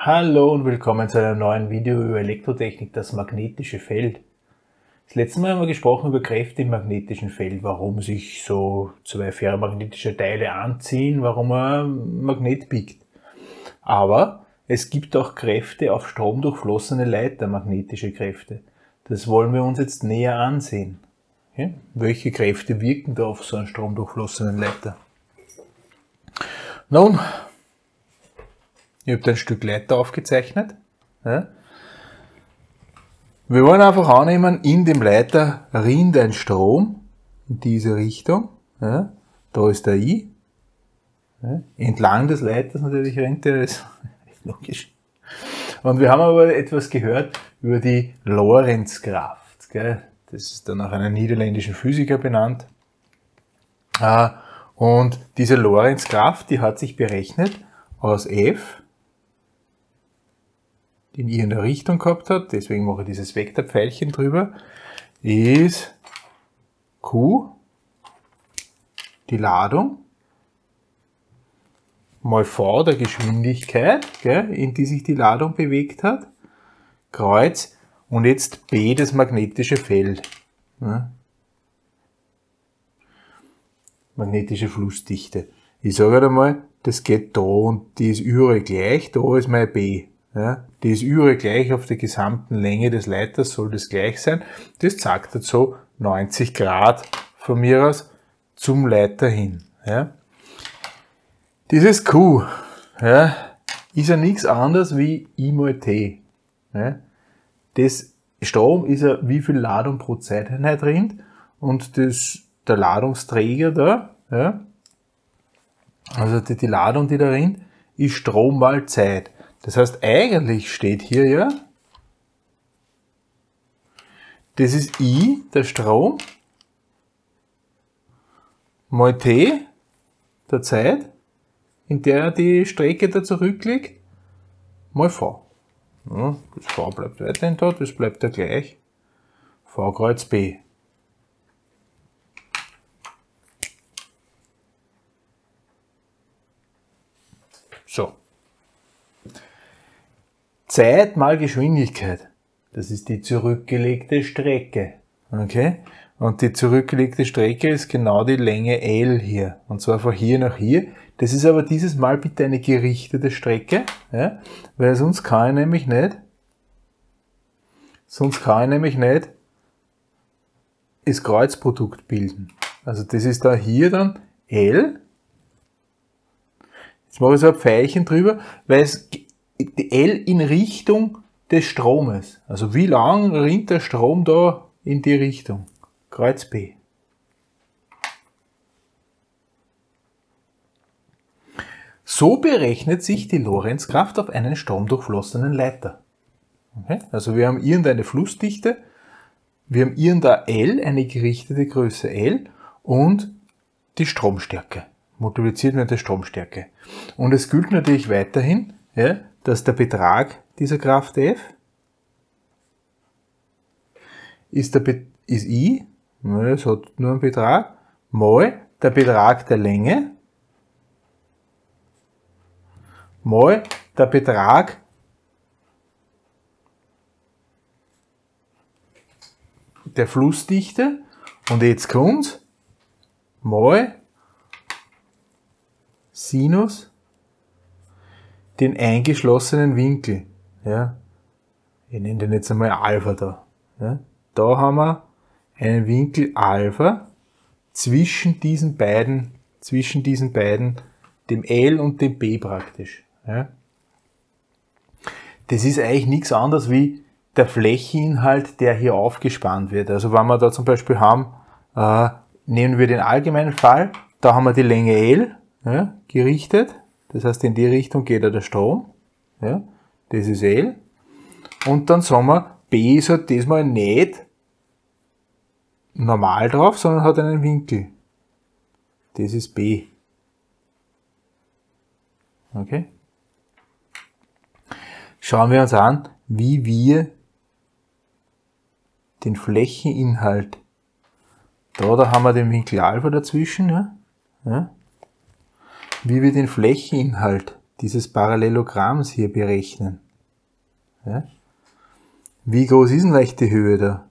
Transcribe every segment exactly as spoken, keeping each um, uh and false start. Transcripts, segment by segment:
Hallo und willkommen zu einem neuen Video über Elektrotechnik, das magnetische Feld. Das letzte Mal haben wir gesprochen über Kräfte im magnetischen Feld, warum sich so zwei ferromagnetische Teile anziehen, warum ein Magnet biegt. Aber es gibt auch Kräfte auf stromdurchflossene Leiter, magnetische Kräfte. Das wollen wir uns jetzt näher ansehen. Okay? Welche Kräfte wirken da auf so einen stromdurchflossenen Leiter? Nun, ich habe ein Stück Leiter aufgezeichnet. Ja. Wir wollen einfach annehmen, in dem Leiter rinnt ein Strom in diese Richtung. Ja. Da ist der I. Ja. Entlang des Leiters natürlich rinnt der, ist logisch. Und wir haben aber etwas gehört über die Lorentzkraft. Gell? Das ist dann nach einem niederländischen Physiker benannt. Und diese Lorentzkraft, die hat sich berechnet aus F, den I in der Richtung gehabt hat, deswegen mache ich dieses Vektorpfeilchen drüber, ist Q, die Ladung, mal V, der Geschwindigkeit, gell, in die sich die Ladung bewegt hat, Kreuz, und jetzt B, das magnetische Feld. Ja. Magnetische Flussdichte. Ich sage halt einmal, das geht da und die ist überall gleich, da ist mein B. Ja, die ist überall gleich auf der gesamten Länge des Leiters, soll das gleich sein. Das zeigt jetzt so neunzig Grad von mir aus zum Leiter hin. Ja. Dieses Q, ja, ist ja nichts anderes wie I mal T. Ja. Das Strom ist ja, wie viel Ladung pro Zeiteinheit rinnt, und das, der Ladungsträger da, ja, also die, die Ladung, die da rinnt, ist Strom mal Zeit. Das heißt, eigentlich steht hier ja, das ist I, der Strom, mal T, der Zeit, in der die Strecke da zurückliegt, mal V. Ja, das V bleibt weiterhin da, das bleibt ja gleich. V Kreuz B. So. Zeit mal Geschwindigkeit, das ist die zurückgelegte Strecke. Okay? Und die zurückgelegte Strecke ist genau die Länge L hier. Und zwar von hier nach hier. Das ist aber dieses Mal bitte eine gerichtete Strecke, ja? Weil sonst kann ich nämlich nicht, sonst kann ich nämlich nicht das Kreuzprodukt bilden. Also das ist da hier dann L. Jetzt mache ich so ein Pfeilchen drüber, weil es die L in Richtung des Stromes. Also wie lang rinnt der Strom da in die Richtung? Kreuz B. So berechnet sich die Lorentzkraft auf einen stromdurchflossenen Leiter. Okay? Also wir haben irgendeine Flussdichte, wir haben irgendeine L, eine gerichtete Größe L, und die Stromstärke. Multipliziert mit der Stromstärke. Und es gilt natürlich weiterhin, ja, dass der Betrag dieser Kraft F ist, der Be ist I, es hat nur einen Betrag, mal der Betrag der Länge, mal der Betrag der Flussdichte, und jetzt kommt's, mal Sinus den eingeschlossenen Winkel. Ja. Ich nenne den jetzt einmal Alpha da. Ja. Da haben wir einen Winkel Alpha zwischen diesen beiden, zwischen diesen beiden, dem L und dem B praktisch. Ja. Das ist eigentlich nichts anderes wie der Flächeninhalt, der hier aufgespannt wird. Also wenn wir da zum Beispiel haben, äh, nehmen wir den allgemeinen Fall, da haben wir die Länge L, ja, gerichtet. Das heißt, in die Richtung geht ja der Strom. Ja, das ist L. Und dann sagen wir, B ist halt diesmal nicht normal drauf, sondern hat einen Winkel. Das ist B. Okay? Schauen wir uns an, wie wir den Flächeninhalt, da, da haben wir den Winkel Alpha dazwischen, ja, ja, wie wir den Flächeninhalt dieses Parallelogramms hier berechnen. Ja? Wie groß ist denn leicht die Höhe da?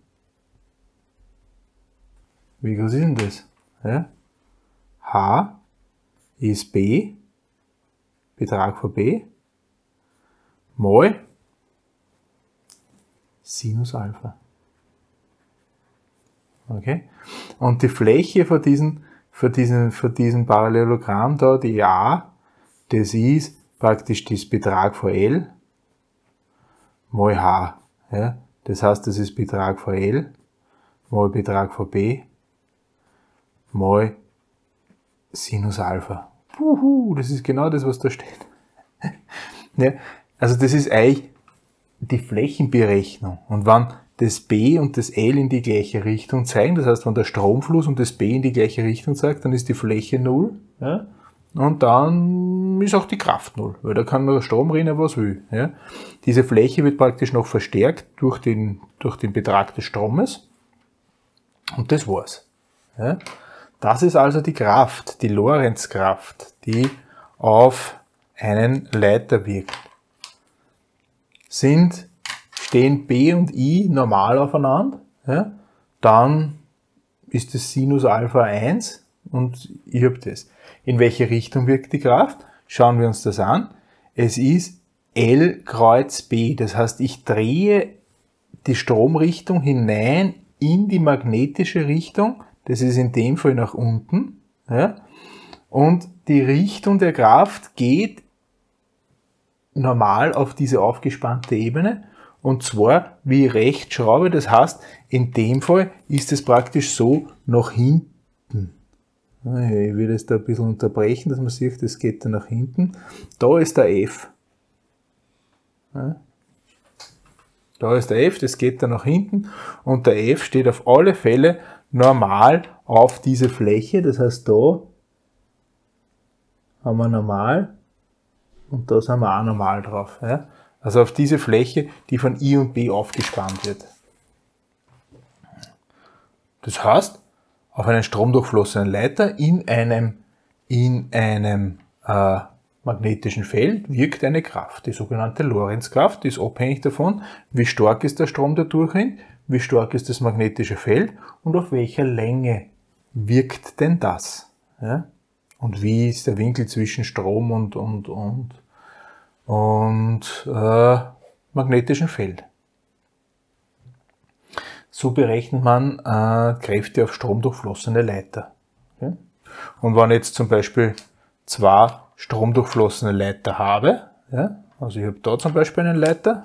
Wie groß ist denn das? Ja? H ist B, Betrag von B, mal Sinus Alpha. Okay? Und die Fläche von diesem, von diesem, von diesem Parallelogramm da, die A, das ist praktisch das Betrag von L mal H. Ja? Das heißt, das ist Betrag von L mal Betrag von B mal Sinus Alpha. Puhu, das ist genau das, was da steht. Ja, also das ist eigentlich die Flächenberechnung. Und wenn das B und das L in die gleiche Richtung zeigen, das heißt, wenn der Stromfluss und das B in die gleiche Richtung zeigt, dann ist die Fläche null. Ja? Und dann ist auch die Kraft null, weil da kann der Strom rein, was will. Ja? Diese Fläche wird praktisch noch verstärkt durch den, durch den Betrag des Stromes. Und das war's. Ja? Das ist also die Kraft, die Lorentzkraft, die auf einen Leiter wirkt. Sind, stehen B und I normal aufeinander, ja, dann ist das Sinus Alpha eins und ich habe das. In welche Richtung wirkt die Kraft? Schauen wir uns das an. Es ist L Kreuz B, das heißt, ich drehe die Stromrichtung hinein in die magnetische Richtung. Das ist in dem Fall nach unten. Ja? Und die Richtung der Kraft geht normal auf diese aufgespannte Ebene. Und zwar wie ich rechts schraube. Das heißt, in dem Fall ist es praktisch so nach hinten. Ich will das da ein bisschen unterbrechen, dass man sieht, das geht da nach hinten. Da ist der F. Ja? Da ist der F, das geht da nach hinten. Und der F steht auf alle Fälle normal auf diese Fläche, das heißt, da haben wir normal und da sind wir auch normal drauf. Ja? Also auf diese Fläche, die von I und B aufgespannt wird. Das heißt, auf einen stromdurchflossenen Leiter in einem, in einem äh, magnetischen Feld wirkt eine Kraft, die sogenannte Lorentzkraft, die ist abhängig davon, wie stark ist der Strom, der durchrinnt, wie stark ist das magnetische Feld und auf welcher Länge wirkt denn das? Ja? Und wie ist der Winkel zwischen Strom und, und, und, und äh, magnetischem Feld? So berechnet man äh, Kräfte auf stromdurchflossene Leiter. Okay? Und wenn ich jetzt zum Beispiel zwei stromdurchflossene Leiter habe, ja, also ich habe da zum Beispiel einen Leiter,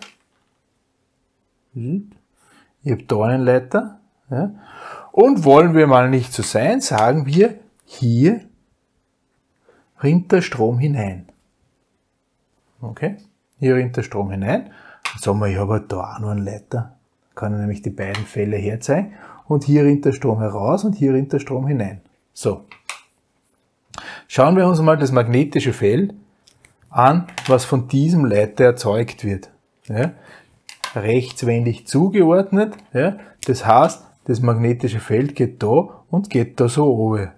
ich habe da einen Leiter, ja, und wollen wir mal nicht so sein, sagen wir, hier rinnt der Strom hinein. Okay, hier rinnt der Strom hinein. Jetzt sagen wir, ich habe da auch noch einen Leiter, kann ich nämlich die beiden Fälle herzeigen, und hier rinnt der Strom heraus und hier rinnt der Strom hinein. So. Schauen wir uns mal das magnetische Feld an, was von diesem Leiter erzeugt wird. Ja, rechtswendig zugeordnet. Ja, das heißt, das magnetische Feld geht da und geht da so oben.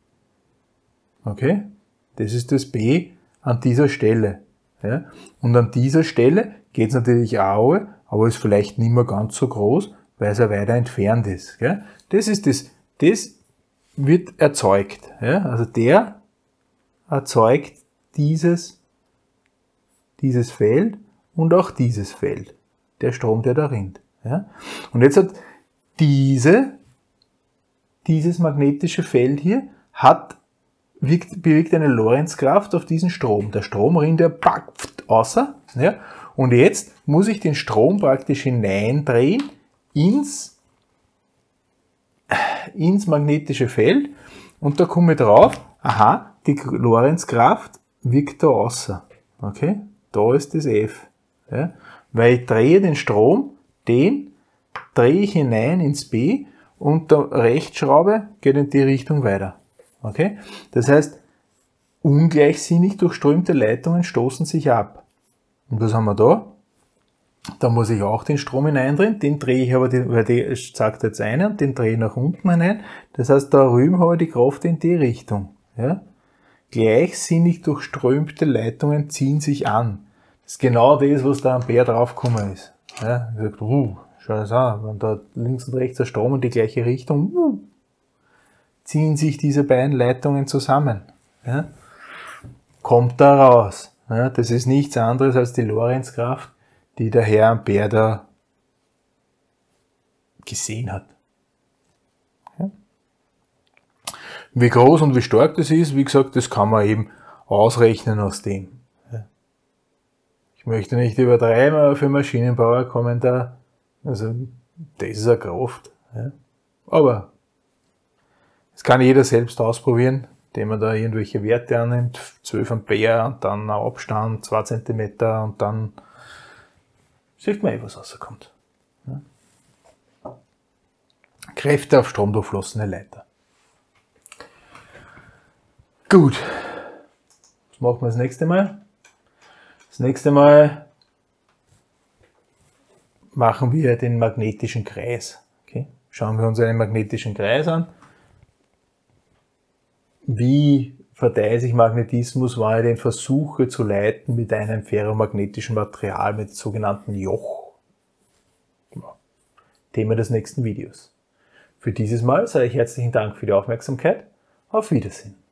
Okay? Das ist das B an dieser Stelle. Ja, und an dieser Stelle geht es natürlich auch oben, aber ist vielleicht nicht mehr ganz so groß, weil es ja weiter entfernt ist. Ja? Das ist das, das wird erzeugt. Ja? Also der erzeugt dieses, dieses Feld und auch dieses Feld. Der Strom, der da rinnt. Ja? Und jetzt hat diese, dieses magnetische Feld hier hat, wirkt, bewirkt eine Lorentzkraft auf diesen Strom. Der Strom rinnt ja packt außer. Ja? Und jetzt muss ich den Strom praktisch hineindrehen ins, ins magnetische Feld. Und da komme ich drauf, aha, die Lorentzkraft wirkt da außer. Okay? Da ist das F. Ja? Weil ich drehe den Strom, den drehe ich hinein ins B und der Rechtsschraube geht in die Richtung weiter. Okay? Das heißt, ungleichsinnig durchströmte Leitungen stoßen sich ab. Und was haben wir da? Da muss ich auch den Strom hineindrehen, den drehe ich aber, weil der sagt jetzt einen, den drehe ich nach unten hinein. Das heißt, da drüben habe ich die Kraft in die Richtung. Ja? gleichsinnig durchströmte Leitungen ziehen sich an. Das ist genau das, was der Ampere draufgekommen ist. Ja, er sagt, uh, schau das an, wenn da links und rechts der Strom in die gleiche Richtung, uh, ziehen sich diese beiden Leitungen zusammen. Ja, kommt da raus. Ja, das ist nichts anderes als die Lorentzkraft, die der Herr Ampere da gesehen hat. Ja. Wie groß und wie stark das ist, wie gesagt, das kann man eben ausrechnen aus dem. Ja. Ich möchte nicht übertreiben, aber für Maschinenbauer kommen da, also das ist eine Kraft. Ja. Aber das kann jeder selbst ausprobieren, indem man da irgendwelche Werte annimmt, zwölf Ampere und dann ein Abstand, zwei Zentimeter und dann sieht man eh, was rauskommt. Ja. Kräfte auf stromdurchflossene Leiter. Gut. Was machen wir das nächste Mal? Das nächste Mal machen wir den magnetischen Kreis. Okay? Schauen wir uns einen magnetischen Kreis an. Wie verteilt sich Magnetismus, wenn ich den versuche zu leiten mit einem ferromagnetischen Material, mit sogenannten Joch? Ja. Thema des nächsten Videos. Für dieses Mal sage ich herzlichen Dank für die Aufmerksamkeit. Auf Wiedersehen.